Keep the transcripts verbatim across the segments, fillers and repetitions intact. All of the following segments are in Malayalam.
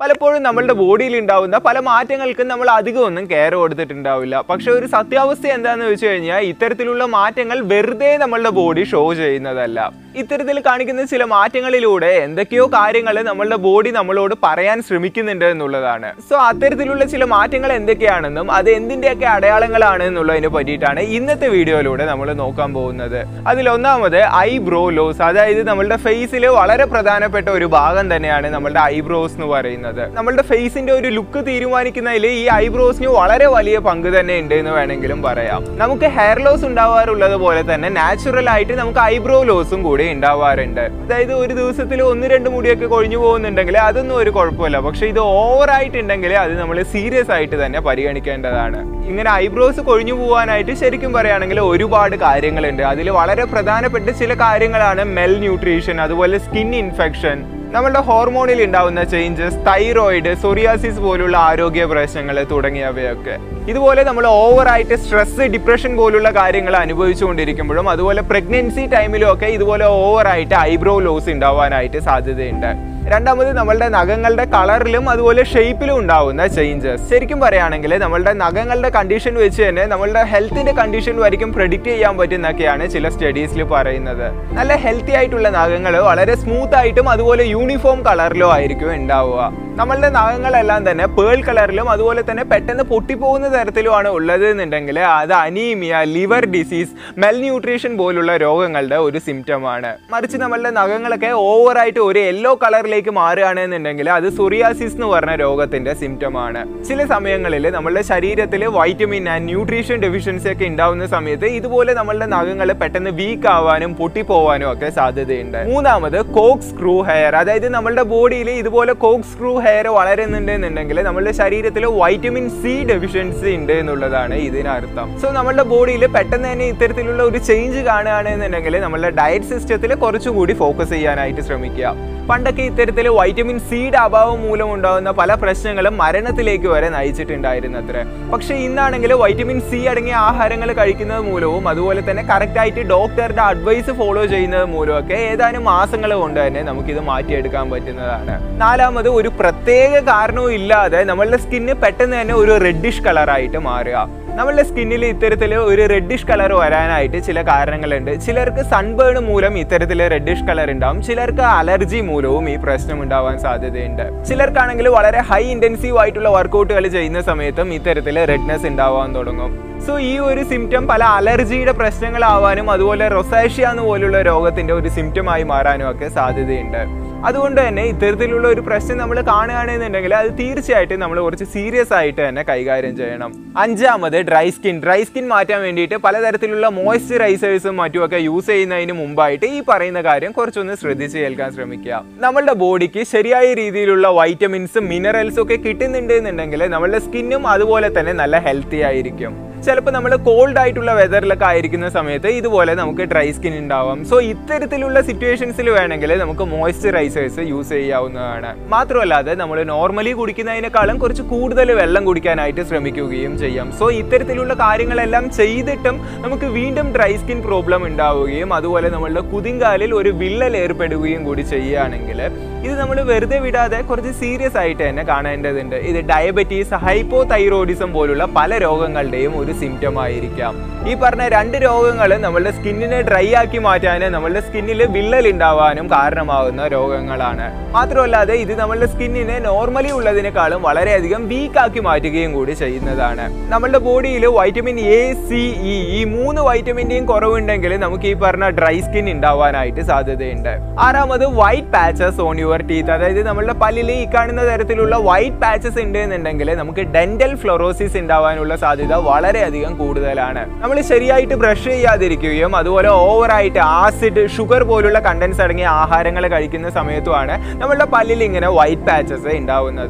പലപ്പോഴും നമ്മളുടെ ബോഡിയിൽ ഉണ്ടാവുന്ന പല മാറ്റങ്ങൾക്കും നമ്മൾ അധികം ഒന്നും കെയർ കൊടുത്തിട്ടുണ്ടാവില്ല. പക്ഷെ ഒരു സത്യാവസ്ഥ എന്താണെന്ന് വെച്ച് കഴിഞ്ഞാൽ ഇത്തരത്തിലുള്ള മാറ്റങ്ങൾ വെറുതെ നമ്മളുടെ ബോഡി ഷോ ചെയ്യുന്നതല്ല. ഇത്തരത്തിൽ കാണിക്കുന്ന ചില മാറ്റങ്ങളിലൂടെ എന്തൊക്കെയോ കാര്യങ്ങൾ നമ്മളുടെ ബോഡി നമ്മളോട് പറയാൻ ശ്രമിക്കുന്നുണ്ട് എന്നുള്ളതാണ്. സോ അത്തരത്തിലുള്ള ചില മാറ്റങ്ങൾ എന്തൊക്കെയാണെന്നും അത് എന്തിൻ്റെയൊക്കെ അടയാളങ്ങളാണ് എന്നുള്ളതിനെ പറ്റിയിട്ടാണ് ഇന്നത്തെ വീഡിയോയിലൂടെ നമ്മൾ നോക്കാൻ പോകുന്നത്. അതിലൊന്നാമത് ഐബ്രോ ലോസ്. അതായത് നമ്മളുടെ ഫേസിൽ വളരെ പ്രധാനപ്പെട്ട ഒരു ഭാഗം തന്നെയാണ് നമ്മളുടെ ഐബ്രോസ് എന്ന് പറയുന്നത്. നമ്മളുടെ ഫേസിന്റെ ഒരു ലുക്ക് തീരുമാനിക്കുന്നതിൽ ഈ ഐബ്രോസിന് വളരെ വലിയ പങ്ക് തന്നെ ഉണ്ട് എന്ന് വേണമെങ്കിലും പറയാം. നമുക്ക് ഹെയർ ലോസ് ഉണ്ടാവാറുള്ളത് പോലെ തന്നെ നാച്ചുറൽ ആയിട്ട് നമുക്ക് ഐബ്രോ ലോസും കൂടി ഉണ്ടാവാറുണ്ട്. അതായത് ഒരു ദിവസത്തിൽ ഒന്ന് രണ്ട് മുടിയൊക്കെ കൊഴിഞ്ഞു പോകുന്നുണ്ടെങ്കിൽ അതൊന്നും ഒരു കുഴപ്പമില്ല. പക്ഷെ ഇത് ഓവർ ആയിട്ടുണ്ടെങ്കിൽ അത് നമ്മൾ സീരിയസ് ആയിട്ട് തന്നെ പരിഗണിക്കേണ്ടതാണ്. ഇങ്ങനെ ഐബ്രോസ് കൊഴിഞ്ഞു പോകാനായിട്ട് ശരിക്കും പറയുകയാണെങ്കിൽ ഒരുപാട് കാര്യങ്ങളുണ്ട്. അതിൽ വളരെ പ്രധാനപ്പെട്ട ചില കാര്യങ്ങളാണ് മെൽ ന്യൂട്രീഷൻ, അതുപോലെ സ്കിൻ ഇൻഫെക്ഷൻ, നമ്മളുടെ ഹോർമോണിൽ ഉണ്ടാവുന്ന ചേഞ്ചസ്, തൈറോയിഡ്, സോറിയാസിസ് പോലുള്ള ആരോഗ്യ പ്രശ്നങ്ങൾ തുടങ്ങിയവയൊക്കെ. ഇതുപോലെ നമ്മൾ ഓവറായിട്ട് സ്ട്രെസ്, ഡിപ്രഷൻ പോലുള്ള കാര്യങ്ങൾ അനുഭവിച്ചുകൊണ്ടിരിക്കുമ്പോഴും അതുപോലെ പ്രഗ്നൻസി ടൈമിലും ഒക്കെ ഇതുപോലെ ഓവറായിട്ട് ഐബ്രോ ലോസ് ഉണ്ടാവാനായിട്ട് സാധ്യതയുണ്ട്. രണ്ടാമത് നമ്മളുടെ നഖങ്ങളുടെ കളറിലും അതുപോലെ ഷേപ്പിലും ഉണ്ടാവുന്ന ചേഞ്ചസ്. ശരിക്കും പറയുകയാണെങ്കിൽ നമ്മളുടെ നഖങ്ങളുടെ കണ്ടീഷൻ വെച്ച് തന്നെ നമ്മളുടെ ഹെൽത്തിന്റെ കണ്ടീഷൻ വരെയും പ്രെഡിക്റ്റ് ചെയ്യാൻ പറ്റുന്നൊക്കെയാണ് ചില സ്റ്റഡീസിൽ പറയുന്നത്. നല്ല ഹെൽത്തി ആയിട്ടുള്ള നഖങ്ങൾ വളരെ സ്മൂത്ത് ആയിട്ടും അതുപോലെ യൂണിഫോം കളറിലും ആയിരിക്കും ഉണ്ടാവുക. നമ്മളുടെ നഖങ്ങളെല്ലാം തന്നെ പേൾ കളറിലും അതുപോലെ തന്നെ പെട്ടെന്ന് പൊട്ടിപ്പോകുന്ന തരത്തിലുമാണ് ഉള്ളത് എന്നുണ്ടെങ്കിൽ അത് anaemia, liver disease, malnutrition പോലുള്ള രോഗങ്ങളുടെ ഒരു സിംറ്റമാണ്. മറിച്ച് നമ്മളുടെ നഖങ്ങളൊക്കെ ഓവറായിട്ട് ഒരു യെല്ലോ കളറിലേക്ക് മാറുകയാണെന്നുണ്ടെങ്കിൽ അത് സോറിയാസിസ് എന്ന് പറഞ്ഞ രോഗത്തിന്റെ സിംറ്റമാണ്. ചില സമയങ്ങളിൽ നമ്മളുടെ ശരീരത്തിൽ വൈറ്റമിൻ ആൻഡ് ന്യൂട്രീഷൻ ഡെഫിഷ്യൻസി ഒക്കെ ഉണ്ടാവുന്ന സമയത്ത് ഇതുപോലെ നമ്മളുടെ നഖങ്ങൾ പെട്ടെന്ന് വീക്ക് ആവാനും പൊട്ടിപ്പോവാനും ഒക്കെ സാധ്യതയുണ്ട്. മൂന്നാമത് കോക്ക് സ്ക്രൂ ഹെയർ. അതായത് നമ്മളുടെ ബോഡിയിൽ ഇതുപോലെ കോക്ക് സ്ക്രൂ ഹെയർ വളരുന്നുണ്ടെന്നുണ്ടെങ്കിൽ നമ്മളുടെ ശരീരത്തിൽ വൈറ്റമിൻ സി ഡെഫിഷ്യൻസി ഉണ്ട് എന്നുള്ളതാണ് ഇതിനർത്ഥം. സോ നമ്മളുടെ ബോഡിയിൽ പെട്ടെന്ന് തന്നെ ഇത്തരത്തിലുള്ള ഒരു ചേഞ്ച് കാണുകയാണെന്നുണ്ടെങ്കിൽ നമ്മളുടെ ഡയറ്റ് സിസ്റ്റത്തിൽ കുറച്ചുകൂടി ഫോക്കസ് ചെയ്യാനായിട്ട് ശ്രമിക്കുക. പണ്ടൊക്കെ ഇത്തരത്തിൽ വൈറ്റമിൻ സിയുടെ അഭാവം മൂലം ഉണ്ടാകുന്ന പല പ്രശ്നങ്ങളും മരണത്തിലേക്ക് വരെ നയിച്ചിട്ടുണ്ടായിരുന്നത്രേ. പക്ഷെ ഇന്നാണെങ്കിൽ വൈറ്റമിൻ സി അടങ്ങിയ ആഹാരങ്ങൾ കഴിക്കുന്നത് മൂലവും അതുപോലെ തന്നെ കറക്റ്റായിട്ട് ഡോക്ടറുടെ അഡ്വൈസ് ഫോളോ ചെയ്യുന്നത് മൂലമൊക്കെ ഏതാനും മാസങ്ങൾ കൊണ്ട് തന്നെ നമുക്കിത് മാറ്റിയെടുക്കാൻ പറ്റുന്നതാണ്. നാലാമത് ഒരു പ്രത്യേക കാരണവും ഇല്ലാതെ നമ്മളുടെ സ്കിന്ന് പെട്ടെന്ന് തന്നെ ഒരു റെഡിഷ് കളറായിട്ട് മാറുക. നമ്മളുടെ സ്കിന്നിൽ ഇത്തരത്തിൽ ഒരു റെഡിഷ് കളർ വരാനായിട്ട് ചില കാരണങ്ങളുണ്ട്. ചിലർക്ക് സൺബേൺ മൂലം ഇത്തരത്തിൽ റെഡിഷ് കളർ ഉണ്ടാവും, ചിലർക്ക് അലർജി മൂലവും ഈ പ്രശ്നം ഉണ്ടാവാൻ സാധ്യതയുണ്ട്. ചിലർക്കാണെങ്കിൽ വളരെ ഹൈ ഇന്റൻസീവ് ആയിട്ടുള്ള വർക്കൗട്ടുകൾ ചെയ്യുന്ന സമയത്തും ഇത്തരത്തിൽ റെഡ്നെസ് ഉണ്ടാവാൻ തുടങ്ങും. സോ ഈ ഒരു സിംറ്റം പല അലർജിയുടെ പ്രശ്നങ്ങളാവാനും അതുപോലെ റൊസാഷ്യ പോലുള്ള രോഗത്തിന്റെ ഒരു സിംറ്റമായി മാറാനും ഒക്കെ സാധ്യതയുണ്ട്. അതുകൊണ്ട് തന്നെ ഇത്തരത്തിലുള്ള ഒരു പ്രശ്നം നമ്മൾ കാണുകയാണെന്നുണ്ടെങ്കിൽ അത് തീർച്ചയായിട്ടും നമ്മൾ കുറച്ച് സീരിയസ് ആയിട്ട് തന്നെ കൈകാര്യം ചെയ്യണം. അഞ്ചാമത് ഡ്രൈ സ്കിൻ. ഡ്രൈ സ്കിൻ മാറ്റാൻ വേണ്ടിയിട്ട് പലതരത്തിലുള്ള മോയ്സ്ചറൈസേഴ്സും മറ്റുമൊക്കെ യൂസ് ചെയ്യുന്നതിന് മുമ്പായിട്ട് ഈ പറയുന്ന കാര്യം കുറച്ചൊന്ന് ശ്രദ്ധിച്ച് കേൾക്കാൻ ശ്രമിക്കുക. നമ്മളുടെ ബോഡിക്ക് ശരിയായ രീതിയിലുള്ള വൈറ്റമിൻസും മിനറൽസും ഒക്കെ കിട്ടുന്നുണ്ട് എന്നുണ്ടെങ്കിൽ നമ്മളുടെ സ്കിന്നും അതുപോലെ തന്നെ നല്ല ഹെൽത്തി ആയിരിക്കും. ചിലപ്പോൾ നമ്മൾ കോൾഡ് ആയിട്ടുള്ള വെതറിലൊക്കെ ആയിരിക്കുന്ന സമയത്ത് ഇതുപോലെ നമുക്ക് ഡ്രൈ സ്കിൻ ഉണ്ടാവാം. സോ ഇത്തരത്തിലുള്ള സിറ്റുവേഷൻസിൽ വേണമെങ്കിൽ നമുക്ക് മോയ്സ്ചറൈസേഴ്സ് യൂസ് ചെയ്യാവുന്നതാണ്. മാത്രമല്ലാതെ നമ്മൾ നോർമലി കുടിക്കുന്നതിനേക്കാളും കുറച്ച് കൂടുതൽ വെള്ളം കുടിക്കാനായിട്ട് ശ്രമിക്കുകയും ചെയ്യാം. സോ ഇത്തരത്തിലുള്ള കാര്യങ്ങളെല്ലാം ചെയ്തിട്ടും നമുക്ക് വീണ്ടും ഡ്രൈ സ്കിൻ പ്രോബ്ലം ഉണ്ടാവുകയും അതുപോലെ നമ്മളുടെ കുതിങ്കാലിൽ ഒരു വിള്ളൽ ഏർപ്പെടുകയും കൂടി ചെയ്യുകയാണെങ്കിൽ ഇത് നമ്മൾ വെറുതെ വിടാതെ കുറച്ച് സീരിയസ് ആയിട്ട് തന്നെ കാണേണ്ടതുണ്ട്. ഇത് ഡയബറ്റീസ്, ഹൈപ്പോ തൈറോയിഡിസം പോലുള്ള പല രോഗങ്ങളുടെയും ഒരു സിംറ്റം ആയിരിക്കാം. ഈ പറഞ്ഞ രണ്ട് രോഗങ്ങൾ നമ്മളുടെ സ്കിന്നിനെ ഡ്രൈ ആക്കി മാറ്റാനും നമ്മളുടെ സ്കിന്നിൽ വിള്ളൽ ഉണ്ടാവാനും കാരണമാകുന്ന രോഗങ്ങളാണ്. മാത്രമല്ലാതെ ഇത് നമ്മളുടെ സ്കിന്നിനെ നോർമലി ഉള്ളതിനേക്കാളും വളരെയധികം വീക്ക് ആക്കി മാറ്റുകയും കൂടി ചെയ്യുന്നതാണ്. നമ്മളുടെ ബോഡിയിൽ വൈറ്റമിൻ എ, സി, ഇ ഈ മൂന്ന് വൈറ്റമിന്റെയും കുറവുണ്ടെങ്കിൽ നമുക്ക് ഈ പറഞ്ഞ ഡ്രൈ സ്കിൻ ഉണ്ടാവാനായിട്ട് സാധ്യതയുണ്ട്. ആറാമത് white patches on your teeth. അതായത് നമ്മളുടെ പല്ലിൽ ഈ കാണുന്ന തരത്തിലുള്ള വൈറ്റ് പാച്ചസ് ഉണ്ട് എന്നുണ്ടെങ്കിൽ നമുക്ക് ഡെന്റൽ ഫ്ലോറോസിസ് ഉണ്ടാവാനുള്ള സാധ്യത വളരെയധികം കൂടുതലാണ്. നമ്മൾ ശരിയായിട്ട് ബ്രഷ് ചെയ്യാതിരിക്കുകയും അതുപോലെ ഓവറായിട്ട് ആസിഡ്, ഷുഗർ പോലുള്ള കണ്ടൻസ് അടങ്ങിയ ആഹാരങ്ങൾ കഴിക്കുന്ന സമയത്തുമാണ് നമ്മളുടെ പല്ലിൽ ഇങ്ങനെ വൈറ്റ് പാച്ചസ് ഉണ്ടാവുന്നത്.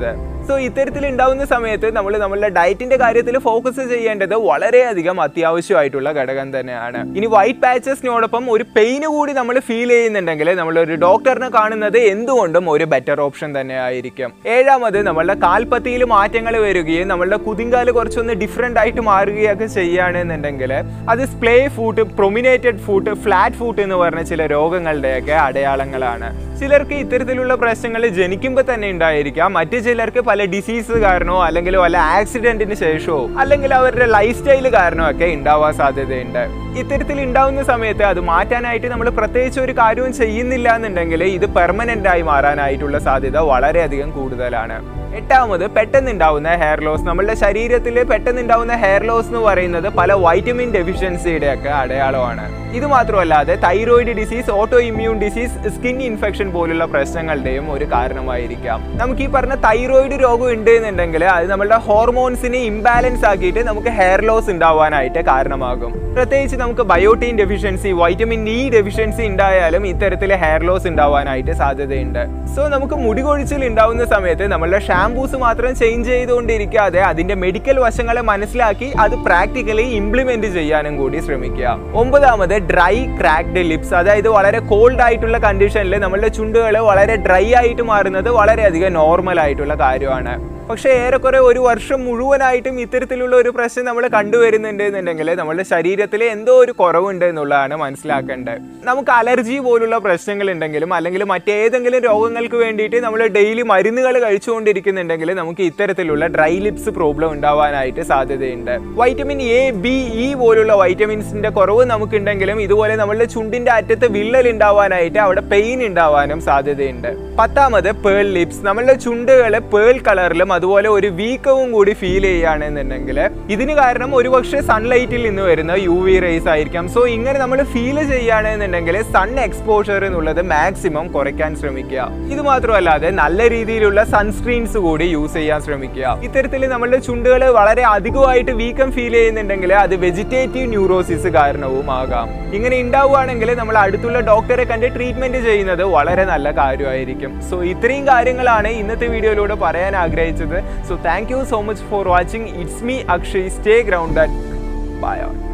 സോ ഇത്തരത്തിൽ ഉണ്ടാവുന്ന സമയത്ത് നമ്മൾ നമ്മളുടെ ഡയറ്റിന്റെ കാര്യത്തിൽ ഫോക്കസ് ചെയ്യേണ്ടത് വളരെയധികം അത്യാവശ്യമായിട്ടുള്ള ഘടകം തന്നെയാണ്. ഇനി വൈറ്റ് പാച്ചസിനോടൊപ്പം ഒരു പെയിന് കൂടി നമ്മൾ ഫീൽ ചെയ്യുന്നുണ്ടെങ്കിൽ നമ്മൾ ഒരു ഡോക്ടറിനെ കാണുന്നത് എന്തുകൊണ്ടും ഒരു ബെറ്റർ ഓപ്ഷൻ തന്നെ ആയിരിക്കും. ഏഴാമത് നമ്മളുടെ കാൽപ്പത്തിയിൽ മാറ്റങ്ങൾ വരികയും നമ്മളുടെ കുതിങ്കാല് കുറച്ചൊന്ന് ഡിഫറെന്റ് ആയിട്ട് മാറുകയൊക്കെ ചെയ്യുകയാണെന്നുണ്ടെങ്കിൽ അത് splay foot, pronated foot, flat foot എന്ന് പറഞ്ഞ ചില രോഗങ്ങളുടെയൊക്കെ അടയാളങ്ങളാണ്. ചിലർക്ക് ഇത്തരത്തിലുള്ള പ്രശ്നങ്ങൾ ജനിക്കുമ്പോൾ തന്നെ ഉണ്ടായിരിക്കാം. മറ്റു ചിലർക്ക് പല ഡിസീസ് കാരണമോ അല്ലെങ്കിൽ വല്ല ആക്സിഡന്റിന് ശേഷമോ അല്ലെങ്കിൽ അവരുടെ ലൈഫ് സ്റ്റൈൽ കാരണമോ ഒക്കെ ഉണ്ടാവാൻ സാധ്യതയുണ്ട്. ഇത്തരത്തിൽ ഉണ്ടാവുന്ന സമയത്ത് അത് മാറ്റാനായിട്ട് നമ്മൾ പ്രത്യേകിച്ച് ഒരു കാര്യവും ചെയ്യുന്നില്ല എന്നുണ്ടെങ്കിൽ ഇത് പെർമനന്റ് ആയി മാറാനായിട്ടുള്ള സാധ്യത വളരെയധികം കൂടുതലാണ്. എട്ടാമത് പെട്ടെന്നുണ്ടാവുന്ന ഹെയർ ലോസ്. നമ്മളുടെ ശരീരത്തിൽ പെട്ടെന്നുണ്ടാവുന്ന ഹെയർ ലോസ് എന്ന് പറയുന്നത് പല വൈറ്റമിൻ ഡെഫിഷ്യൻസിയുടെ ഒക്കെ അടയാളമാണ്. ഇത് മാത്രമല്ലാതെ thyroid disease, autoimmune disease, skin infection പോലുള്ള പ്രശ്നങ്ങളുടെയും ഒരു കാരണമായിരിക്കാം. നമുക്ക് ഈ പറഞ്ഞ തൈറോയിഡ് രോഗം ഉണ്ട് എന്നുണ്ടെങ്കിൽ അത് നമ്മളുടെ ഹോർമോൺസിനെ ഇംബാലൻസ് ആക്കിയിട്ട് നമുക്ക് ഹെയർ ലോസ് ഉണ്ടാവാനായിട്ട് കാരണമാകും. പ്രത്യേകിച്ച് നമുക്ക് biotin deficiency, vitamin E deficiency ഉണ്ടായാലും ഇത്തരത്തിൽ ഹെയർ ലോസ് ഉണ്ടാവാനായിട്ട് സാധ്യതയുണ്ട്. സോ നമുക്ക് മുടി കൊഴിച്ചിൽ ഉണ്ടാവുന്ന സമയത്ത് നമ്മളുടെ ഷാംപൂസ് മാത്രം ചേഞ്ച് ചെയ്തുകൊണ്ടിരിക്കാതെ അതിന്റെ മെഡിക്കൽ വശങ്ങളെ മനസ്സിലാക്കി അത് പ്രാക്ടിക്കലി ഇംപ്ലിമെന്റ് ചെയ്യാനും കൂടി ശ്രമിക്കുക. ഒമ്പതാമത് ഡ്രൈ ക്രാക്ഡ് ലിപ്സ്. അതായത് വളരെ കോൾഡ് ആയിട്ടുള്ള കണ്ടീഷനിൽ നമ്മളുടെ ചുണ്ടുകൾ വളരെ ഡ്രൈ ആയിട്ട് മാറുന്നത് വളരെയധികം നോർമൽ ആയിട്ടുള്ള കാര്യമാണ്. പക്ഷേ ഏറെക്കുറെ ഒരു വർഷം മുഴുവനായിട്ടും ഇത്തരത്തിലുള്ള ഒരു പ്രശ്നം നമ്മൾ കണ്ടുവരുന്നുണ്ട് എന്നുണ്ടെങ്കിൽ നമ്മളുടെ ശരീരത്തിൽ എന്തോ ഒരു കുറവുണ്ട് എന്നുള്ളതാണ് മനസ്സിലാക്കേണ്ടത്. നമുക്ക് അലർജി പോലുള്ള പ്രശ്നങ്ങൾ ഉണ്ടെങ്കിലും അല്ലെങ്കിൽ മറ്റേതെങ്കിലും രോഗങ്ങൾക്ക് വേണ്ടിയിട്ട് നമ്മൾ ഡെയിലി മരുന്നുകൾ കഴിച്ചുകൊണ്ടിരിക്കുന്നുണ്ടെങ്കിൽ നമുക്ക് ഇത്തരത്തിലുള്ള ഡ്രൈ ലിപ്സ് പ്രോബ്ലം ഉണ്ടാവാനായിട്ട് സാധ്യതയുണ്ട്. വൈറ്റമിൻ എ, ബി, ഇ പോലുള്ള വൈറ്റമിൻസിന്റെ കുറവ് നമുക്കുണ്ടെങ്കിലും ഇതുപോലെ നമ്മളുടെ ചുണ്ടിന്റെ അറ്റത്ത് വിള്ളൽ ഉണ്ടാവാനായിട്ട് അവിടെ പെയിൻ ഉണ്ടാവാനും സാധ്യതയുണ്ട്. പത്താമത് പേൾ ലിപ്സ്. നമ്മളുടെ ചുണ്ടുകൾ പേൾ കളറിലും അതുപോലെ ഒരു വീക്കവും കൂടി ഫീൽ ചെയ്യുകയാണെന്നുണ്ടെങ്കിൽ ഇതിന് കാരണം ഒരുപക്ഷെ സൺലൈറ്റിൽ നിന്ന് വരുന്ന യു വി റേസ് ആയിരിക്കാം. സോ ഇങ്ങനെ നമ്മൾ ഫീൽ ചെയ്യുകയാണെന്നുണ്ടെങ്കിൽ സൺ എക്സ്പോഷർ എന്നുള്ളത് മാക്സിമം കുറയ്ക്കാൻ ശ്രമിക്കുക. ഇത് മാത്രമല്ലാതെ നല്ല രീതിയിലുള്ള സൺസ്ക്രീൻസ് കൂടി യൂസ് ചെയ്യാൻ ശ്രമിക്കുക. ഇത്തരത്തിൽ നമ്മളുടെ ചുണ്ടുകൾ വളരെ അധികമായിട്ട് വീക്കം ഫീൽ ചെയ്യുന്നുണ്ടെങ്കിൽ അത് വെജിറ്റേറ്റീവ് ന്യൂറോസിസ് കാരണവും ആകാം. ഇങ്ങനെ ഉണ്ടാവുകയാണെങ്കിൽ നമ്മൾ അടുത്തുള്ള ഡോക്ടറെ കണ്ട് ട്രീറ്റ്മെന്റ് ചെയ്യുന്നത് വളരെ നല്ല കാര്യമായിരിക്കും. സോ ഇത്രയും കാര്യങ്ങളാണ് ഇന്നത്തെ വീഡിയോയിലൂടെ പറയാൻ ആഗ്രഹിച്ചത്. So thank you so much for watching. It's me Akshay. Stay grounded. Bye all.